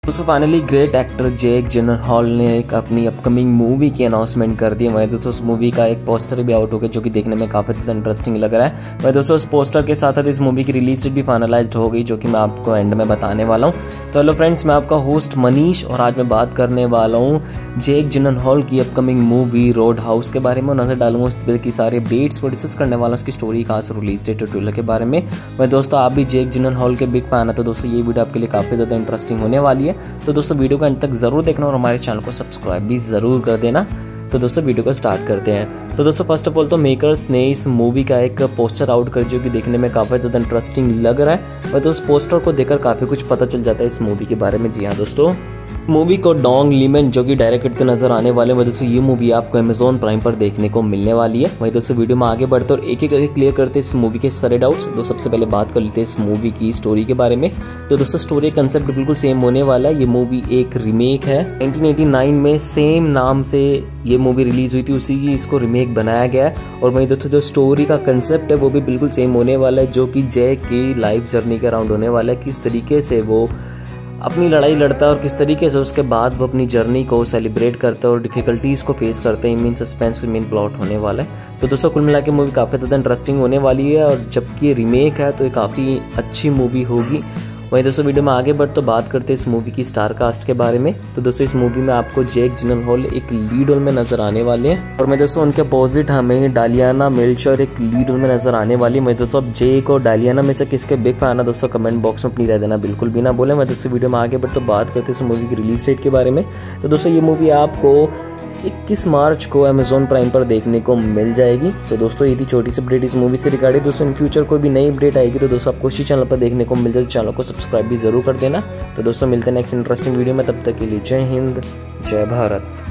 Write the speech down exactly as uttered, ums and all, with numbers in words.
दोस्तों finally great actor Jake Gyllenhaal ने एक अपनी अपकमिंग मूवी की अनाउंसमेंट कर दी है। वही दोस्तों उस मूवी का एक पोस्टर भी आउट हो गया जो कि देखने में काफ़ी ज़्यादा इंटरेस्टिंग लग रहा है। वही दोस्तों उस पोस्टर के साथ साथ इस मूवी की रिलीज डेट भी फाइनलाइज्ड हो गई जो कि मैं आपको एंड में बताने वाला हूँ। तो हेलो फ्रेंड्स, मैं आपका होस्ट मनीष और आज मैं बात करने वाला हूँ जेक जिलेनहॉल की अपकमिंग मूवी रोड हाउस के बारे में। नजर डालूंगा उस तरह की सारे अपडेट्स को डिस्कस करने वाला हूँ, उसकी स्टोरी, खास रिलीज डेट और ट्रेलर के बारे में। वही दोस्तों आप भी जेक जिलेनहॉल के बिग फैन है तो दोस्तों ये वीडियो आपके लिए काफ़ी ज़्यादा इंटरेस्टिंग होने वाली है। तो दोस्तों वीडियो को अंत तक जरूर देखना और हमारे चैनल को सब्सक्राइब भी जरूर कर देना। तो दोस्तों वीडियो को स्टार्ट करते हैं। तो दोस्तों फर्स्ट ऑफ ऑल तो मेकर्स ने इस मूवी का एक पोस्टर आउट कर जो कि देखने में काफ़ी ज़्यादा इंटरेस्टिंग लग रहा है। और तो उस पोस्टर को देखकर काफ़ी कुछ पता चल जाता है इस मूवी के बारे में। जी हाँ दोस्तों, मूवी को डोंग लीमन जो कि डायरेक्ट करते नजर आने वाले हैं। वही दोस्तों ये मूवी आपको अमेजॉन प्राइम पर देखने को मिलने वाली है। वही दोस्तों वीडियो में आगे बढ़ते और एक एक करके क्लियर करते इस मूवी के सारे डाउट्स। तो सबसे पहले बात कर लेते हैं इस मूवी की स्टोरी के बारे में। तो दोस्तों स्टोरी कंसेप्ट बिल्कुल सेम होने वाला है। ये मूवी एक रीमेक है। नाइनटीन एटी नाइन में सेम नाम से ये मूवी रिलीज हुई थी, उसी की इसको रीमेक बनाया गया है। और वही दोस्तों जो स्टोरी का कंसेप्ट है वो भी बिल्कुल सेम होने वाला है, जो कि जैक की लाइफ जर्नी के अराउंड होने वाला है। किस तरीके से वो अपनी लड़ाई लड़ता है और किस तरीके से उसके बाद वो अपनी जर्नी को सेलिब्रेट करता है और डिफिकल्टीज को फेस करते हैं। मेन सस्पेंस मेन प्लॉट होने वाला है। तो दोस्तों कुल मिला के मूवी काफ़ी ज़्यादा इंटरेस्टिंग होने वाली है और जबकि ये रीमेक है तो ये काफ़ी अच्छी मूवी होगी। वहीं दोस्तों वीडियो में आगे बढ़ तो बात करते हैं इस मूवी की स्टार कास्ट के बारे में। तो दोस्तों इस मूवी में आपको जेक जिलेनहॉल एक लीड रोल में नजर आने वाले हैं और मैं दोस्तों उनके अपोजिट हमें डालियाना मेल्चर एक लीड रोल में नजर आने वाली है। मैं दोस्तों अब जेक और डालियाना में से किसके बिग फैन है दोस्तों कमेंट बॉक्स में अपनी रह देना बिल्कुल भी ना बोले। मैं दोस्तों वीडियो में आगे बढ़ तो बात करते हैं इस मूवी की रिलीज डेट के बारे में। तो दोस्तों ये मूवी आपको इक्कीस मार्च को अमेजॉन प्राइम पर देखने को मिल जाएगी। तो दोस्तों ये थी छोटी सी अपडेट इस मूवी से रिगार्डिंग। दोस्तों इन फ्यूचर कोई भी नई अपडेट आएगी तो दोस्तों आपको इसी चैनल पर देखने को मिल जाए। चैनल को सब्सक्राइब भी जरूर कर देना। तो दोस्तों मिलते हैं नेक्स्ट इंटरेस्टिंग वीडियो में, तब तक के लिए जय हिंद, जय भारत।